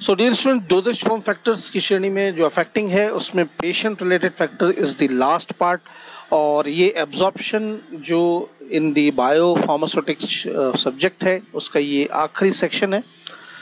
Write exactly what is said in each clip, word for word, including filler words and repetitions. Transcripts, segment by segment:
सो dear student, dosage form factors की श्रेणी में जो अफेक्टिंग है उसमें patient related factor is the last part, और ये एब्जॉर्प्शन जो in the biopharmaceutics subject है उसका ये आखिरी सेक्शन है।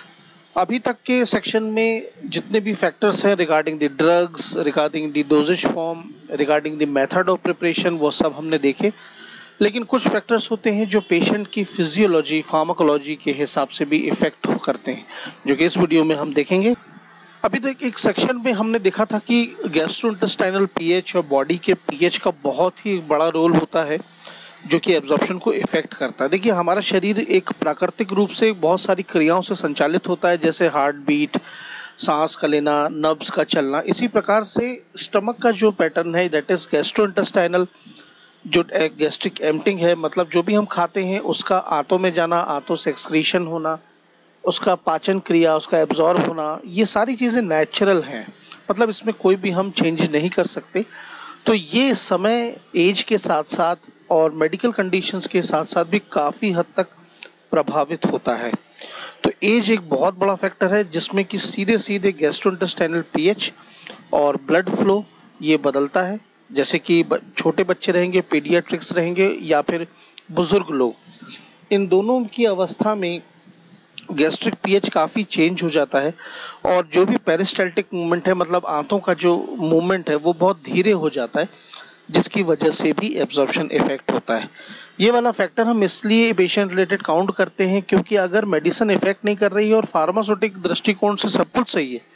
अभी तक के सेक्शन में जितने भी फैक्टर्स हैं regarding the drugs, regarding the dosage form, regarding the method of preparation, वो सब हमने देखे। लेकिन कुछ फैक्टर्स होते हैं जो पेशेंट की फिजियोलॉजी, फार्माकोलॉजी के हिसाब से भी इफेक्ट करते हैं, जो कि इस वीडियो में हम देखेंगे। अभी तक एक सेक्शन में हमने देखा था कि गैस्ट्रोइंटेस्टाइनल पीएच और बॉडी के पीएच का बहुत ही बड़ा रोल होता है जो कि एब्जॉर्प्शन को इफेक्ट करता है। देखिए, हमारा शरीर एक प्राकृतिक रूप से बहुत सारी क्रियाओं से संचालित होता है, जैसे हार्ट बीट, सांस का लेना, नर्व्स का चलना। इसी प्रकार से स्टमक का जो पैटर्न है दैट इज गैस्ट्रोइंटेस्टाइनल, जो गैस्ट्रिक एम्प्टिंग है, मतलब जो भी हम खाते हैं उसका आंतों में जाना, आंतों से एक्सक्रीशन होना, उसका पाचन क्रिया, उसका एब्जॉर्ब होना, ये सारी चीज़ें नेचुरल हैं, मतलब इसमें कोई भी हम चेंज नहीं कर सकते। तो ये समय एज के साथ साथ और मेडिकल कंडीशंस के साथ साथ भी काफ़ी हद तक प्रभावित होता है। तो एज एक बहुत बड़ा फैक्टर है जिसमें कि सीधे सीधे गैस्ट्रोइंटेस्टाइनल पीएच और ब्लड फ्लो ये बदलता है। जैसे कि छोटे बच्चे रहेंगे, पीडियाट्रिक्स रहेंगे, या फिर बुजुर्ग लोग, इन दोनों की अवस्था में गैस्ट्रिक पीएच काफ़ी चेंज हो जाता है, और जो भी पेरिस्टाल्टिक मूवमेंट है, मतलब आंतों का जो मूवमेंट है वो बहुत धीरे हो जाता है, जिसकी वजह से भी एब्जॉर्प्शन इफेक्ट होता है। ये वाला फैक्टर हम इसलिए पेशेंट रिलेटेड काउंट करते हैं क्योंकि अगर मेडिसिन इफेक्ट नहीं कर रही है और फार्मास्यूटिक दृष्टिकोण से सब कुछ सही है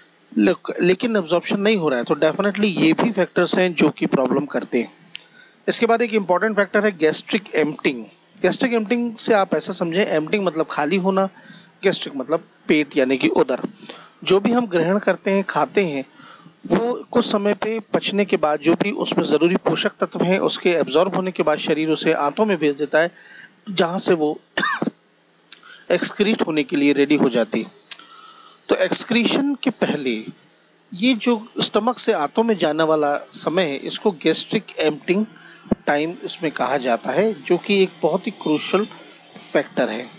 लेकिन एब्जॉर्प्शन नहीं हो रहा है, तो डेफिनेटली ये भी फैक्टर्स हैं जो कि प्रॉब्लम करते हैं। इसके बाद एक इंपॉर्टेंट फैक्टर है गैस्ट्रिक एम्प्टिंग। गैस्ट्रिक एम्प्टिंग से आप ऐसा समझें, एम्प्टिंग मतलब खाली होना, गैस्ट्रिक मतलब पेट यानी कि उदर। जो भी हम ग्रहण करते हैं, खाते हैं, वो कुछ समय पे पचने के बाद जो भी उसमें ज़रूरी पोषक तत्व हैं उसके एब्जॉर्ब होने के बाद शरीर उसे आंतों में भेज देता है, जहाँ से वो एक्सक्रीट होने के लिए रेडी हो जाती है। तो एक्सक्रीशन के पहले ये जो स्टमक से आंतों में जाने वाला समय है इसको गैस्ट्रिक एम्प्टिंग टाइम इसमें कहा जाता है, जो कि एक बहुत ही क्रूशियल फैक्टर है।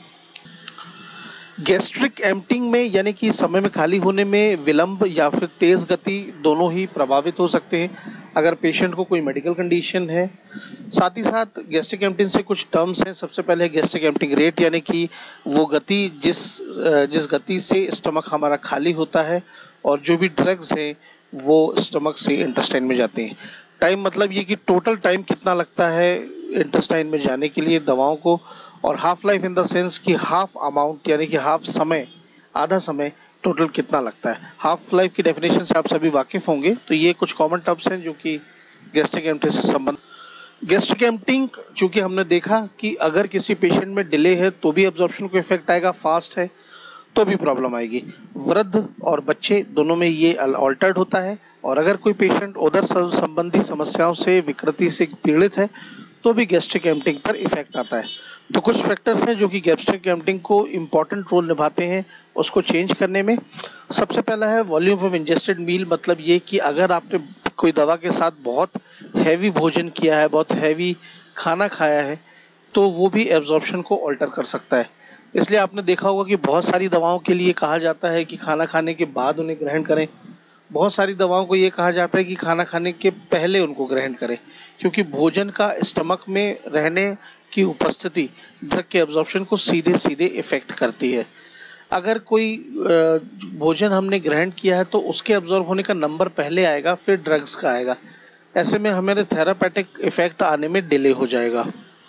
गैस्ट्रिक एम्प्टिंग में यानी कि समय में खाली होने में विलंब या फिर तेज गति दोनों ही प्रभावित हो सकते हैं अगर पेशेंट को कोई मेडिकल कंडीशन है। साथ ही साथ गैस्ट्रिक एम्प्टिंग से कुछ टर्म्स हैं। सबसे पहले गैस्ट्रिक एम्प्टिंग रेट, यानी कि वो गति जिस जिस गति से स्टमक हमारा खाली होता है और जो भी ड्रग्स हैं वो स्टमक से इंटेस्टाइन में जाते हैं। टाइम मतलब ये कि टोटल टाइम कितना लगता है इंटेस्टाइन में जाने के लिए दवाओं को, और half life in the sense कि हाफ अमाउंट यानी कि हाफ समय, आधा समय टोटल कितना लगता है। हाफ लाइफ की डेफिनेशन से आप सभी वाकिफ होंगे, तो ये कुछ कॉमन टर्म्स हैं जो कि गैस्ट्रिक एम्प्टिंग से संबंध। गैस्ट्रिक एम्प्टिंग चूंकि हमने देखा कि अगर किसी पेशेंट में डिले है तो भी एब्जॉर्प्शन को इफेक्ट आएगा, फास्ट है तो भी प्रॉब्लम आएगी। वृद्ध और बच्चे दोनों में ये अल्टर्ड होता है, और अगर कोई पेशेंट उदर संबंधी समस्याओं से, विकृति से पीड़ित है तो भी गैस्ट्रिक एम्प्टिंग पर इफेक्ट आता है। तो कुछ फैक्टर्स हैं जो कि गैस्ट्रिक एम्प्टिंग को इम्पॉर्टेंट रोल निभाते हैं उसको चेंज करने में। सबसे पहला है वॉल्यूम ऑफ इंजेस्टेड मील, मतलब ये कि अगर आपने कोई दवा के साथ बहुत हैवी भोजन किया है, बहुत हैवी खाना खाया है, तो वो भी एब्जॉर्प्शन को ऑल्टर कर सकता है। इसलिए आपने देखा होगा कि बहुत सारी दवाओं के लिए कहा जाता है कि खाना खाने के बाद उन्हें ग्रहण करें, बहुत सारी दवाओं को ये कहा जाता है कि खाना खाने के पहले उनको ग्रहण करें, क्योंकि भोजन का स्टमक में रहने की उपस्थिति ड्रग के एब्जॉर्प्शन को सीधे सीधे इफेक्ट करती है। अगर कोई भोजन हमने ग्रहण किया है तो उसके एब्जॉर्ब होने का नंबर पहले आएगा, फिर ड्रग्स का आएगा। ऐसे में हमारे थेरापेटिक इफेक्ट आने में डिले हो जाएगा।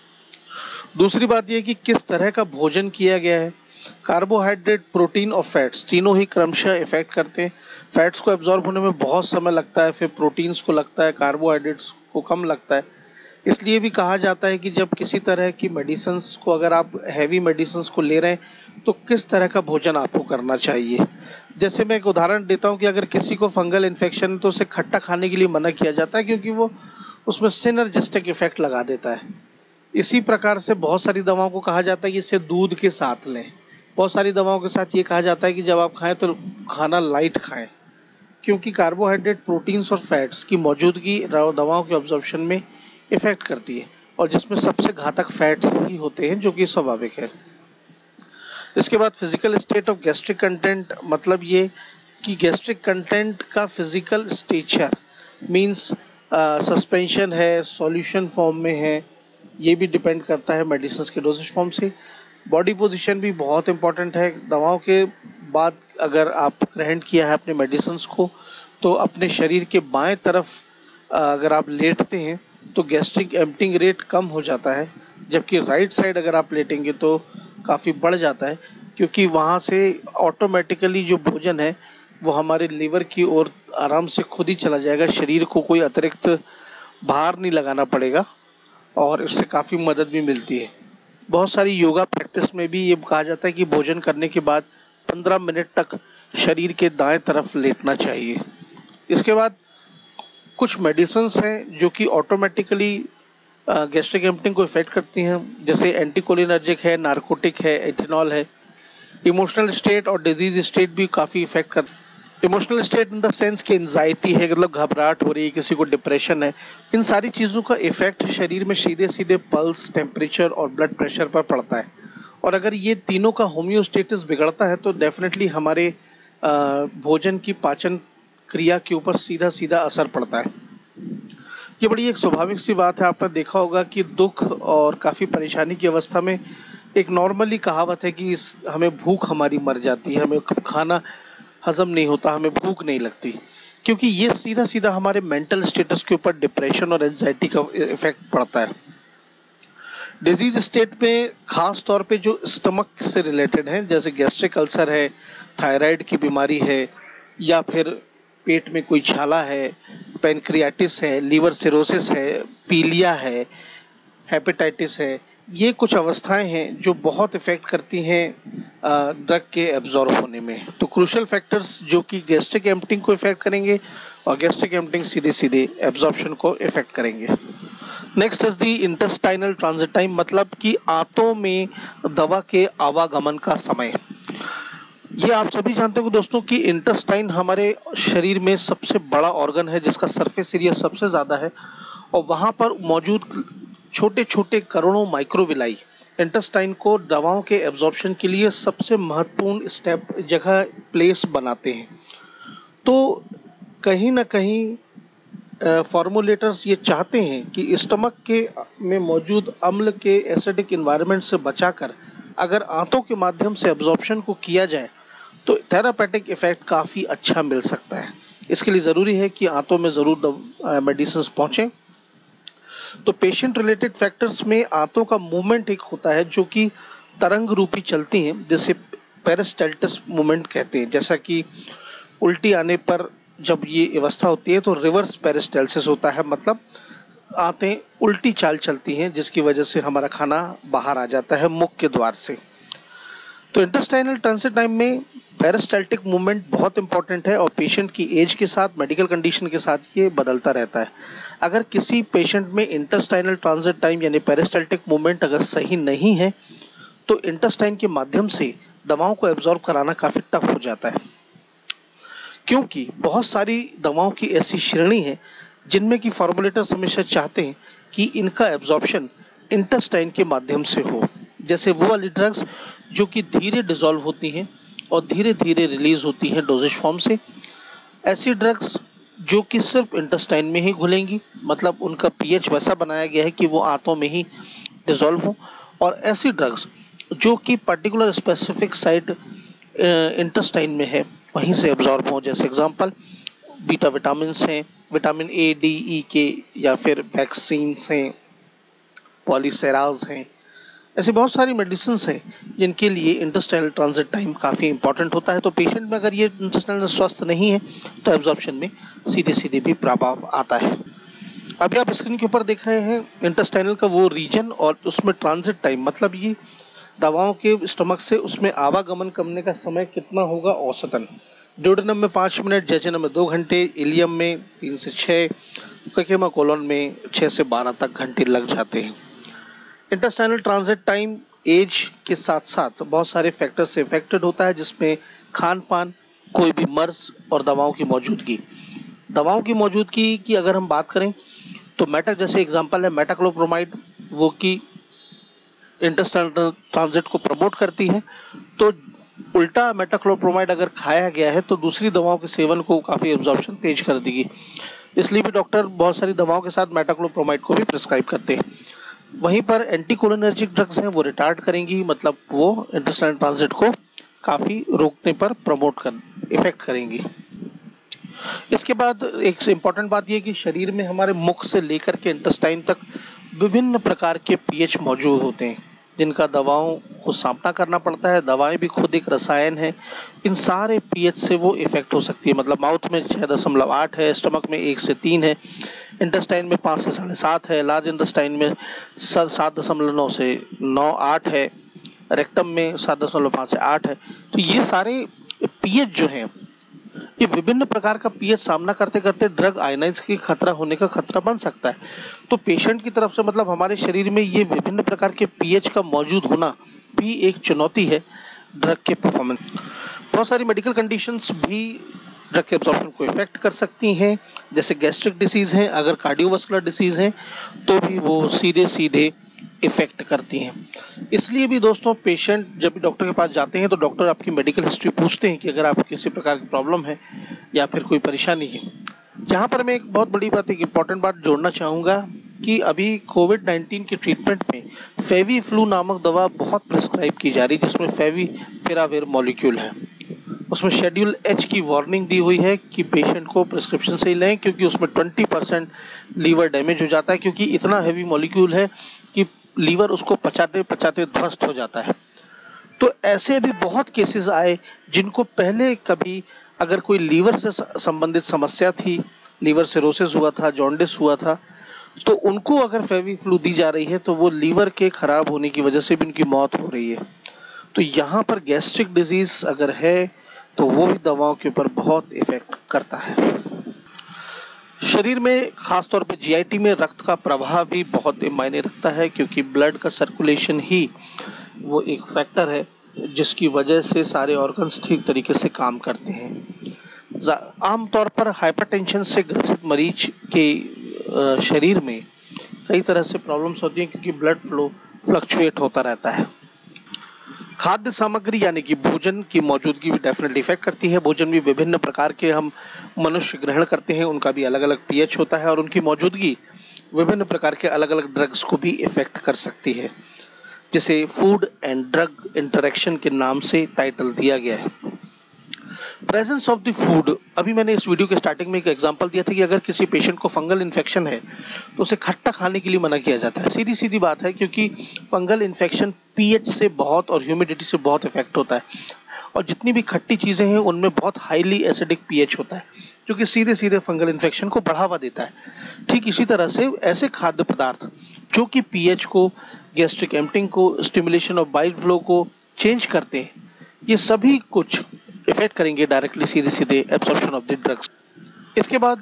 दूसरी बात यह कि किस तरह का भोजन किया गया है। कार्बोहाइड्रेट, प्रोटीन और फैट्स तीनों ही क्रमशः इफेक्ट करते हैं। फैट्स को एब्जॉर्ब होने में बहुत समय लगता है, फिर प्रोटीन्स को लगता है, कार्बोहाइड्रेट्स को कम लगता है। इसलिए भी कहा जाता है कि जब किसी तरह की मेडिसिन्स को, अगर आप हैवी मेडिसिन्स को ले रहे हैं तो किस तरह का भोजन आपको करना चाहिए। जैसे मैं एक उदाहरण देता हूं कि अगर किसी को फंगल इन्फेक्शन है तो उसे खट्टा खाने के लिए मना किया जाता है, क्योंकि वो उसमें सिनर्जिस्टिक इफेक्ट लगा देता है। इसी प्रकार से बहुत सारी दवाओं को कहा जाता है कि इसे दूध के साथ लें। बहुत सारी दवाओं के साथ ये कहा जाता है कि जब आप खाएं तो खाना लाइट खाएं, क्योंकि कार्बोहाइड्रेट, प्रोटीन्स और फैट्स की मौजूदगी दवाओं के ऑब्जॉर्प्शन में इफेक्ट करती है, और जिसमें सबसे घातक फैट्स ही होते हैं, जो कि स्वाभाविक है। इसके बाद physical state of gastric content, मतलब ये कि गैस्ट्रिक कंटेंट का फिजिकल स्टेचर मींस सस्पेंशन है, सॉल्यूशन फॉर्म में है, ये भी डिपेंड करता है मेडिसिन के डोजेज फॉर्म से। बॉडी पोजीशन भी बहुत इंपॉर्टेंट है। दवाओं के बाद अगर आप ग्रहण किया है अपने मेडिसिन को, तो अपने शरीर के बाएं तरफ अगर आप लेटते हैं तो गैस्ट्रिक एम्प्टिंग रेट कम हो जाता है, जबकि राइट साइड अगर आप लेटेंगे तो काफ़ी बढ़ जाता है, क्योंकि वहाँ से ऑटोमेटिकली जो भोजन है वो हमारे लीवर की ओर आराम से खुद ही चला जाएगा। शरीर को कोई अतिरिक्त भार नहीं लगाना पड़ेगा और इससे काफ़ी मदद भी मिलती है। बहुत सारी योगा प्रैक्टिस में भी ये कहा जाता है कि भोजन करने के बाद पंद्रह मिनट तक शरीर के दाएं तरफ लेटना चाहिए। इसके बाद कुछ मेडिसिन्स हैं जो कि ऑटोमेटिकली गैस्ट्रिक एम्प्टिंग को इफेक्ट करती हैं, जैसे एंटीकोलिनर्जिक है, नार्कोटिक है, एथेनॉल है। इमोशनल स्टेट और डिजीज स्टेट भी काफ़ी इफेक्ट कर emotional state in the sense कि एंजाइटी है, मतलब घबराहट हो रही है, किसी को डिप्रेशन है, इन सारी चीज़ों का इफेक्ट शरीर में सीधे सीधे पल्स, टेम्परेचर और ब्लड प्रेशर पर पड़ता है। और अगर ये तीनों का होम्योस्टेटिस बिगड़ता है तो डेफिनेटली हमारे भोजन की पाचन क्रिया के ऊपर सीधा सीधा असर पड़ता है। ये बड़ी एक स्वाभाविक सी बात है। आपने देखा होगा कि दुख और काफ़ी परेशानी की अवस्था में एक नॉर्मली कहावत है कि इस हमें भूख हमारी मर जाती है, हमें खाना हजम नहीं होता, हमें भूख नहीं लगती, क्योंकि ये सीधा सीधा हमारे मेंटल स्टेटस के ऊपर डिप्रेशन और एंजाइटी का इफेक्ट पड़ता है। डिजीज स्टेट में खास तौर पे जो स्टमक से रिलेटेड हैं, जैसे गैस्ट्रिक अल्सर है, थायराइड की बीमारी है, या फिर पेट में कोई छाला है, पैनक्रियाटिस है, लीवर सिरोसिस है, पीलिया है, हेपेटाइटिस है, ये कुछ अवस्थाएं हैं जो बहुत इफेक्ट करती हैं ड्रग के एब्जॉर्ब होने में। तो क्रूशियल फैक्टर्स जो कि गैस्ट्रिक एम्प्टिंग को इफेक्ट करेंगे और गैस्ट्रिक एम्प्टिंग सीधे सीधे एब्जॉर्प्शन को इफेक्ट करेंगे। Next is the intestinal transit time, मतलब कि आंतों में दवा के आवागमन का समय। ये आप सभी जानते हो दोस्तों कि इंटेस्टाइन हमारे शरीर में सबसे बड़ा ऑर्गन है जिसका सरफेस एरिया सबसे ज़्यादा है, और वहाँ पर मौजूद छोटे छोटे करोड़ों माइक्रोविलाई इंटेस्टाइन को दवाओं के एब्जॉर्प्शन के लिए सबसे महत्वपूर्ण स्टेप जगह प्लेस बनाते हैं। तो कहीं ना कहीं फॉर्मुलेटर्स ये चाहते हैं कि स्टमक के में मौजूद अम्ल के एसिडिक इन्वायरमेंट से बचाकर अगर आंतों के माध्यम से एब्जॉर्प्शन को किया जाए तो थेरापेटिक इफेक्ट काफ़ी अच्छा मिल सकता है। इसके लिए ज़रूरी है कि आंतों में ज़रूर मेडिसिन पहुँचें। तो पेशेंट रिलेटेड फैक्टर्स में आंतों का मूवमेंट एक होता है जो कि तरंग रूपी चलती हैं, जिसे पेरिस्टाल्टिस मूवमेंट कहते हैं। जैसा कि उल्टी आने पर जब ये अवस्था होती है तो रिवर्स पेरिस्टाल्सिस होता है, मतलब आंतें उल्टी चाल चलती हैं, जिसकी वजह से हमारा खाना बाहर आ जाता है मुख के द्वार से। तो इंटेस्टाइनल ट्रांजिट टाइम में पेरिस्टाल्टिक मूवमेंट बहुत इंपॉर्टेंट है और पेशेंट की एज के साथ, मेडिकल कंडीशन के साथ ये बदलता रहता है। अगर किसी पेशेंट में इंटेस्टाइनल ट्रांजिट टाइम यानी पेरिस्टाल्टिक मूवमेंट अगर सही नहीं है तो इंटेस्टाइन के माध्यम से दवाओं को एब्जॉर्ब कराना काफ़ी टफ हो जाता है, क्योंकि बहुत सारी दवाओं की ऐसी श्रेणी है जिनमें कि फॉर्मुलेटर्स हमेशा चाहते हैं कि इनका एब्जॉर्प्शन इंटेस्टाइन के माध्यम से हो। जैसे वो वाली ड्रग्स जो कि धीरे डिसॉल्व होती हैं और धीरे धीरे रिलीज होती हैं डोजेज फॉर्म से, ऐसी ड्रग्स जो कि सिर्फ इंटेस्टाइन में ही घुलेंगी, मतलब उनका पीएच वैसा बनाया गया है कि वो आंतों में ही डिसॉल्व हो, और ऐसी ड्रग्स जो कि पर्टिकुलर स्पेसिफिक साइट इंटेस्टाइन में है वहीं से एब्जॉर्ब हो। जैसे एग्जांपल बीटा विटामिन हैं, vitamin A, D, E K, या फिर वैक्सीन्स हैं, पॉलीसेराज हैं। ऐसी बहुत सारी मेडिसिन हैं जिनके लिए इंटेस्टाइनल ट्रांजिट टाइम काफ़ी इंपॉर्टेंट होता है। तो पेशेंट में अगर ये इंटेस्टाइनल स्वस्थ नहीं है तो एब्जॉर्प्शन में सीधे सीधे भी प्रभाव आता है। अभी आप स्क्रीन के ऊपर देख रहे हैं इंटेस्टाइनल का वो रीजन और उसमें ट्रांजिट टाइम, मतलब ये दवाओं के स्टमक से उसमें आवागमन करने का समय कितना होगा औसतन। ड्यूडेनम में पाँच मिनट, जेजुनम में दो घंटे, इलियम में तीन से छः, ककेमा कोलोन में छः से बारह तक घंटे लग जाते हैं। इंटेस्टाइनल ट्रांजिट टाइम एज के साथ साथ बहुत सारे फैक्टर से इफेक्टेड होता है, जिसमें खान पान, कोई भी मर्ज और दवाओं की मौजूदगी। दवाओं की मौजूदगी की अगर हम बात करें तो मेटा, जैसे एग्जांपल है मेटाक्लोप्रोमाइड, वो कि इंटेस्टाइनल ट्रांजिट को प्रमोट करती है। तो उल्टा मेटाक्लोप्रोमाइड अगर खाया गया है तो दूसरी दवाओं के सेवन को काफ़ी एब्जॉर्प्शन तेज कर देगी, इसलिए भी डॉक्टर बहुत सारी दवाओं के साथ मेटाक्लोप्रोमाइड को भी प्रिस्क्राइब करते हैं। वहीं पर एंटीकोलिनर्जिक ड्रग्स हैं वो रिटार्ड करेंगी, मतलब वो इंटेस्टाइनल ट्रांजिट को काफ़ी रोकने पर प्रमोट कर इफेक्ट करेंगी। इसके बाद एक इम्पॉर्टेंट बात यह कि शरीर में हमारे मुख से लेकर के इंटेस्टाइन तक विभिन्न प्रकार के पीएच मौजूद होते हैं जिनका दवाओं को सामना करना पड़ता है। दवाएं भी खुद एक रसायन है, इन सारे पीएच से वो इफेक्ट हो सकती है। मतलब माउथ में छः दशमलव आठ है, स्टमक में एक से तीन है, इंटेस्टाइन में पाँच से साढ़े सात है, लार्ज इंटेस्टाइन में सात दशमलव नौ से नौ आठ है, रेक्टम में सात दशमलव पाँच से आठ है। तो ये सारे पीएच जो हैं ये विभिन्न प्रकार का पीएच सामना करते करते ड्रग आयनाइज के खतरा होने का खतरा बन सकता है। तो पेशेंट की तरफ से मतलब हमारे शरीर में ये विभिन्न प्रकार के पीएच का मौजूद होना भी एक चुनौती है ड्रग के परफॉर्मेंस। बहुत सारी मेडिकल कंडीशंस भी ड्रग के एब्जॉर्प्शन को इफेक्ट कर सकती हैं, जैसे गैस्ट्रिक डिसीज हैं, अगर कार्डियोवास्कुलर डिसीज हैं तो भी वो सीधे सीधे इफेक्ट करती हैं। इसलिए भी दोस्तों पेशेंट जब भी डॉक्टर के पास जाते हैं तो डॉक्टर आपकी मेडिकल हिस्ट्री पूछते हैं कि अगर आपको किसी प्रकार की प्रॉब्लम है या फिर कोई परेशानी है। जहाँ पर मैं एक बहुत बड़ी बात, एक इम्पॉर्टेंट बात जोड़ना चाहूँगा कि अभी कोविड नाइन्टीन के ट्रीटमेंट में फेविफ्लू नामक दवा बहुत प्रिस्क्राइब की जा रही है, जिसमें फेविपिराविर मॉलिक्यूल है। उसमें शेड्यूल एच की वार्निंग दी हुई है कि पेशेंट को प्रिस्क्रिप्शन से ही लें, क्योंकि उसमें ट्वेंटी परसेंट लीवर डैमेज हो जाता है, क्योंकि इतना हैवी मॉलिक्यूल है कि लीवर उसको पचाते पचाते ध्वस्त हो जाता है। तो ऐसे भी बहुत केसेस आए जिनको पहले कभी अगर कोई लीवर से संबंधित समस्या थी, लीवर सिरोसिस हुआ था, जॉन्डिस हुआ था, तो उनको अगर फेविफ्लू दी जा रही है तो वो लीवर के खराब होने की वजह से भी उनकी मौत हो रही है। तो यहाँ पर गैस्ट्रिक डिजीज अगर है तो वो भी दवाओं के ऊपर बहुत इफेक्ट करता है। शरीर में खासतौर पे जीआईटी में रक्त का प्रवाह भी बहुत मायने रखता है, क्योंकि ब्लड का सर्कुलेशन ही वो एक फैक्टर है जिसकी वजह से सारे ऑर्गन्स ठीक तरीके से काम करते हैं। आमतौर पर हाइपरटेंशन से ग्रसित मरीज के शरीर में कई तरह से प्रॉब्लम्स होती हैं, क्योंकि ब्लड फ्लो फ्लक्चुएट होता रहता है। खाद्य सामग्री यानी कि भोजन की मौजूदगी भी डेफिनेटली इफेक्ट करती है। भोजन भी विभिन्न प्रकार के हम मनुष्य ग्रहण करते हैं, उनका भी अलग अलग पीएच होता है और उनकी मौजूदगी विभिन्न प्रकार के अलग अलग ड्रग्स को भी इफेक्ट कर सकती है, जिसे फूड एंड ड्रग इंटरेक्शन के नाम से टाइटल दिया गया है। प्रेजेंस ऑफ द फूड, अभी मैंने इस वीडियो के स्टार्टिंग में एक एग्जांपल दिया था कि अगर किसी पेशेंट को फंगल इन्फेक्शन है तो उसे खट्टा खाने के लिए मना किया जाता है। सीधी सीधी बात है, क्योंकि फंगल इन्फेक्शन पीएच से बहुत और ह्यूमिडिटी से बहुत इफेक्ट होता है, और जितनी भी खट्टी चीज़ें हैं उनमें बहुत हाईली एसिडिक पीएच होता है, जो कि सीधे सीधे फंगल इन्फेक्शन को बढ़ावा देता है। ठीक इसी तरह से ऐसे खाद्य पदार्थ जो कि पीएच को, गैस्ट्रिक एम्पटिंग को, स्टिमुलेशन ऑफ बाइल फ्लो को चेंज करते हैं, ये सभी कुछ इफेक्ट करेंगे डायरेक्टली सीधे सीधे एब्सॉर्प्शन ऑफ द ड्रग्स। इसके बाद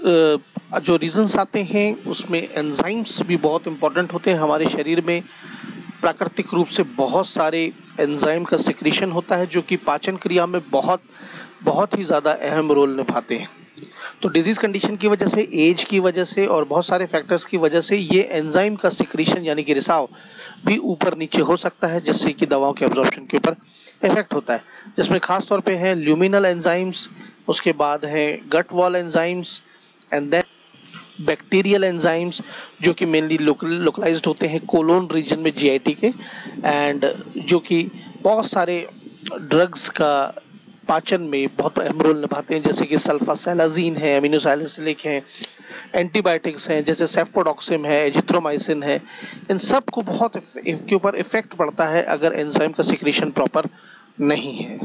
जो रीजंस आते हैं उसमें एंजाइम्स भी बहुत इंपॉर्टेंट होते हैं। हमारे शरीर में प्राकृतिक रूप से बहुत सारे एंजाइम का सिक्रीशन होता है जो कि पाचन क्रिया में बहुत बहुत ही ज़्यादा अहम रोल निभाते हैं। तो डिजीज कंडीशन की वजह से, एज की वजह से और बहुत सारे फैक्टर्स की वजह से ये एंजाइम का सिक्रीशन यानी कि रिसाव भी ऊपर नीचे हो सकता है, जिससे कि दवाओं के एब्जॉर्प्शन के ऊपर इफेक्ट होता है, जिसमें खास तौर पे हैं ल्यूमिनल एंजाइम्स, उसके बाद हैं gut wall enzymes and then bacterial enzymes जो कि मेनली लोकलाइज्ड होते हैं कोलोन रीजन में जीआईटी के, एंड जो कि बहुत सारे ड्रग्स का पाचन में बहुत अहम रोल निभाते हैं, जैसे कि सल्फासेलाजीन है, एमिनोसैलिसिलिक है, एंटीबायोटिक्स हैं जैसे सेफ्रोडॉक्सिम है, एजिथ्रोमाइसिन है। इन सब को बहुत के ऊपर इफेक्ट पड़ता है अगर एंजाइम का सिक्रीशन प्रॉपर नहीं है।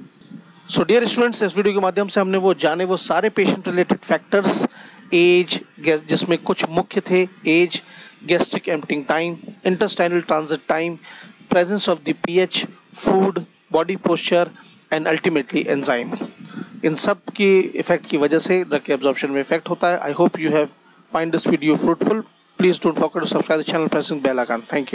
सो डियर स्टूडेंट्स, इस वीडियो के माध्यम से हमने वो जाने वो सारे पेशेंट रिलेटेड फैक्टर्स, एज जिसमें कुछ मुख्य थे, age, gastric emptying time, intestinal transit time, presence of the pH, food, body posture and ultimately enzyme. इन सब की इफेक्ट की वजह से ड्रग के एब्जॉर्प्शन में इफेक्ट होता है। I hope you have find this video fruitful. Please don't forget to subscribe the channel, pressing bell icon. Thank you.